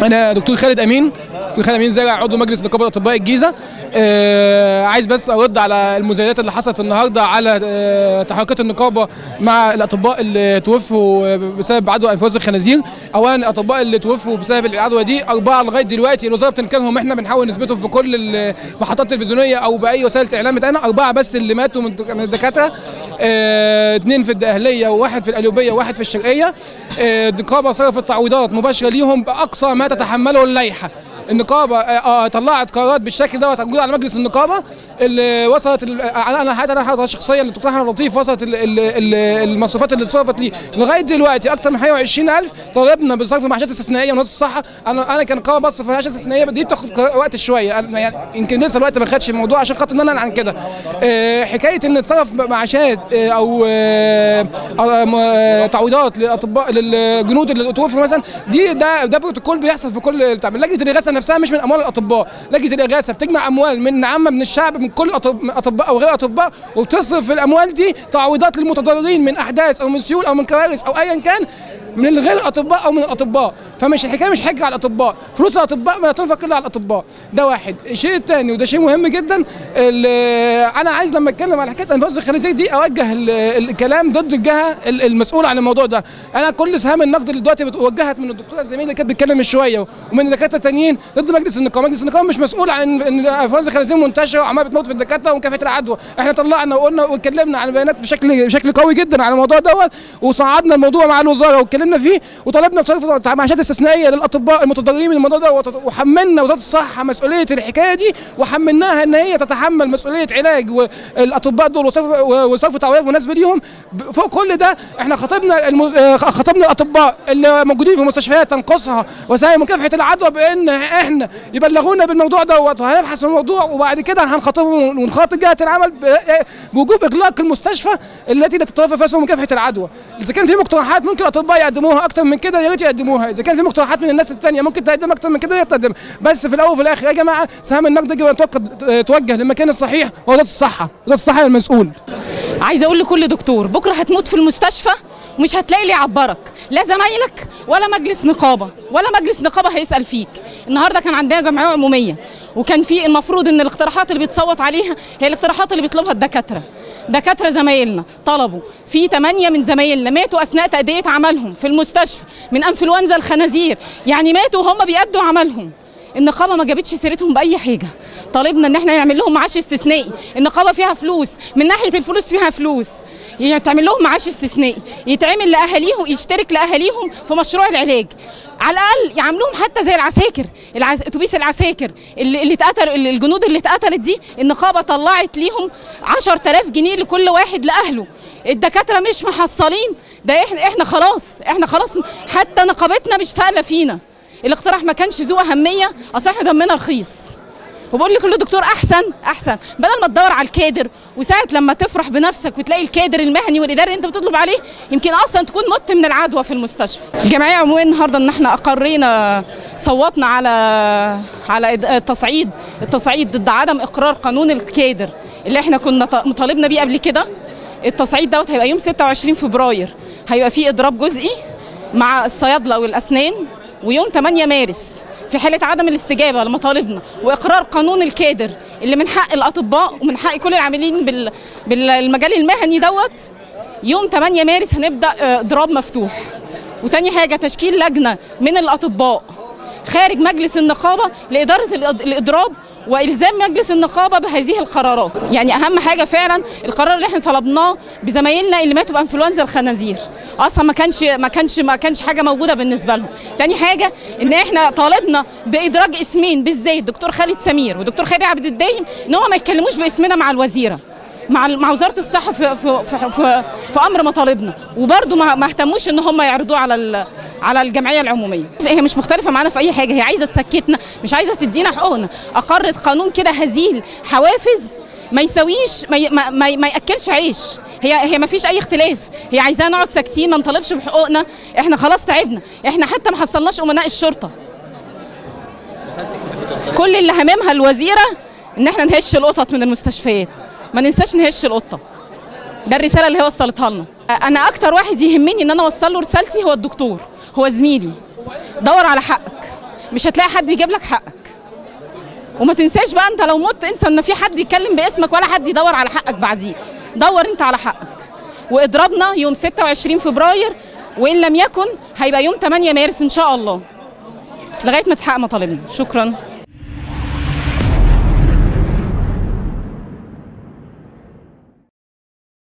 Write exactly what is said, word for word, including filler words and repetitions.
انا دكتور خالد امين، دكتور خالد امين زارع عضو مجلس نقابه اطباء الجيزه. آه عايز بس ارد على المزايدات اللي حصلت النهارده على آه تحركات النقابه مع الاطباء اللي توفوا بسبب عدوى انفلونزا الخنازير. اولا الاطباء اللي توفوا بسبب العدوى دي اربعه لغايه دلوقتي الوزاره بتنكرهم، احنا بنحاول نثبتهم في كل المحطات التلفزيونيه او باي وسائل الاعلام بتاعنا. اربعه بس اللي ماتوا من الدكاتره، اثنين آه في الدقهليه وواحد في القليوبيه وواحد في الشرقيه. آه النقابه صرفت تعويضات مباشره ليهم باقصى ما تتحمله اللائحه. النقابه آه طلعت قرارات بالشكل دوت موجوده على مجلس النقابه اللي وصلت. انا حتى انا شخصيا الدكتور احمد لطيف وصلت المصروفات اللي اتصرفت لي لغايه دلوقتي اكثر من حاجه وعشرين ألف. طالبنا بصرف معاشات استثنائيه من وزاره الصحه. انا انا كان نقابه بصرف معاشات استثنائيه دي بتاخد وقت شويه، يعني يمكن لسه الوقت ما خدش الموضوع عشان خاطر ان انا عن كده. آه حكايه ان تصرف معاشات آه او آه آه تعويضات لاطباء للجنود اللي توفوا مثلا، دي ده ده بروتوكول بيحصل في كل بتاع. لجنه الاغاثه نفسها مش من اموال الاطباء، لجنه الاغاثه بتجمع اموال من عامه من الشعب من كل اطباء او غير اطباء، وبتصرف الاموال دي تعويضات للمتضررين من احداث او من سيول او من كوارث او ايا كان من غير اطباء او من الاطباء. فمش الحكايه مش حجه على الاطباء، فلوس الاطباء ما تنفق الا على الاطباء. ده واحد. الشيء الثاني وده شيء مهم جدا، انا عايز لما اتكلم على حكايه انفلونزا الخنازير دي اوجه الكلام ضد الجهه المسؤوله عن الموضوع ده. انا كل سهام النقد اللي دلوقتي اتوجهت من الدكتوره الزميل اللي كانت بتتكلم من شويه ومن الدكاتره الثانيين ضد مجلس النقابه. مجلس النقابه مش مسؤول عن ان انفلونزا الخنازير منتشره وعماله بتموت في الدكاتره ومكافحه العدوى. احنا طلعنا وقلنا واتكلمنا عن البيانات بشكل بشكل قوي جدا على الموضوع دوت، وصعدنا الموضوع مع الوزاره واتكلمنا فيه وطلبنا بصرف معاشات استثنائيه للاطباء المتضررين من الموضوع دوت، وحملنا وزاره الصحه مسؤوليه الحكايه دي وحملناها ان هي تتحمل مسؤوليه علاج الاطباء دول وصرف تعويضات مناسبه ليهم. فوق كل ده احنا خاطبنا المز... خاطبنا الاطباء اللي موجودين في مستشفيات تنقصها وسائل مكافحه العدوى بان احنا يبلغونا بالموضوع دوت، وهنبحث في الموضوع وبعد كده هنخاطبهم ونخاطب جهه العمل بوجوب اغلاق المستشفى التي لا تتوفر فيها سبل مكافحه العدوى. اذا كان في مقترحات ممكن الاطباء يقدموها اكتر من كده يا ريت يقدموها، اذا كان في مقترحات من الناس الثانيه ممكن تقدم اكتر من كده يا تقدم، بس في الاول وفي الاخر يا جماعه سهام النقد يجب ان توجه للمكان الصحيح ووزاره الصحه، وزاره الصحه المسؤول. عايزه اقول لكل دكتور بكره هتموت في المستشفى ومش هتلاقي اللي يعبرك، لا زمايلك ولا مجلس نقابه ولا مجلس نقابه هيسال فيك. النهارده كان عندنا جمعيه عموميه وكان في المفروض ان الاقتراحات اللي بيتصوت عليها هي الاقتراحات اللي بيطلبها الدكاتره. دكاتره زمايلنا طلبوا، في ثمانيه من زمايلنا ماتوا اثناء تاديه عملهم في المستشفى من انفلونزا الخنازير، يعني ماتوا وهم بيأدوا عملهم. النقابه ما جابتش سيرتهم باي حاجه. طالبنا ان احنا نعمل لهم معاش استثنائي، النقابه فيها فلوس، من ناحيه الفلوس فيها فلوس، يعني تعمل لهم معاش استثنائي يتعمل لاهاليهم، يشترك لاهاليهم في مشروع العلاج. على الاقل يعاملوهم حتى زي العساكر، العس... اتوبيس العساكر اللي اللي اتقتلوا، الجنود اللي اتقتلت دي النقابه طلعت ليهم عشرة آلاف جنيه لكل واحد لاهله. الدكاتره مش محصلين، ده احنا احنا خلاص احنا خلاص حتى نقابتنا مش سائله فينا. الاقتراح ما كانش ذو اهميه، اصل احنا دمنا رخيص. وبقول لكل دكتور احسن احسن بدل ما تدور على الكادر، وساعه لما تفرح بنفسك وتلاقي الكادر المهني والاداري اللي انت بتطلب عليه يمكن اصلا تكون مت من العدوى في المستشفى. الجمعيه عموميا النهارده ان احنا اقرينا صوتنا على على التصعيد التصعيد ضد عدم اقرار قانون الكادر اللي احنا كنا مطالبنا بيه قبل كده. التصعيد دوت هيبقى يوم ستة وعشرين فبراير، هيبقى فيه اضراب جزئي مع الصيادله والاسنان، ويوم ثمانية مارس في حالة عدم الاستجابة لمطالبنا وإقرار قانون الكادر اللي من حق الأطباء ومن حق كل العاملين بال... بالمجال المهني دوت، يوم ثمانية مارس هنبدأ إضراب مفتوح. وتاني حاجة تشكيل لجنة من الأطباء خارج مجلس النقابة لإدارة الإضراب والزام مجلس النقابه بهذه القرارات. يعني اهم حاجه فعلا القرار اللي احنا طلبناه بزمايلنا اللي ماتوا بانفلونزا الخنازير، اصلا ما كانش ما كانش ما كانش حاجه موجوده بالنسبه لهم. تاني حاجه ان احنا طالبنا بادراج اسمين بالذات، دكتور خالد سمير ودكتور خالد عبد الدايم، ان هم ما يتكلموش باسمنا مع الوزيره، مع مع وزاره الصحه في في في, في, في امر مطالبنا، وبرده ما اهتموش ان هم يعرضوه على على الجمعيه العموميه. هي مش مختلفه معانا في اي حاجه، هي عايزه تسكتنا، مش عايزه تدينا حقوقنا. اقرت قانون كده هزيل حوافز ما يساويش ما, ما, ما, ما ياكلش عيش. هي هي ما فيش اي اختلاف، هي عايزانا نقعد ساكتين ما نطالبش بحقوقنا. احنا خلاص تعبنا، احنا حتى ما حصلناش امناء الشرطه. كل اللي هممها الوزيره ان احنا نهش القطط من المستشفيات، ما ننساش نهش القطه. ده الرساله اللي هي وصلتها لنا. انا اكتر واحد يهمني ان انا اوصل له رسالتي هو الدكتور، هو زميلي. دور على حقك، مش هتلاقي حد يجيب لك حقك. وما تنساش بقى انت لو مت انسى ان في حد يتكلم باسمك ولا حد يدور على حقك بعديك. دور انت على حقك. واضربنا يوم ستة وعشرين فبراير، وان لم يكن هيبقى يوم تمانية مارس ان شاء الله، لغايه ما تحقق مطالبنا. شكرا.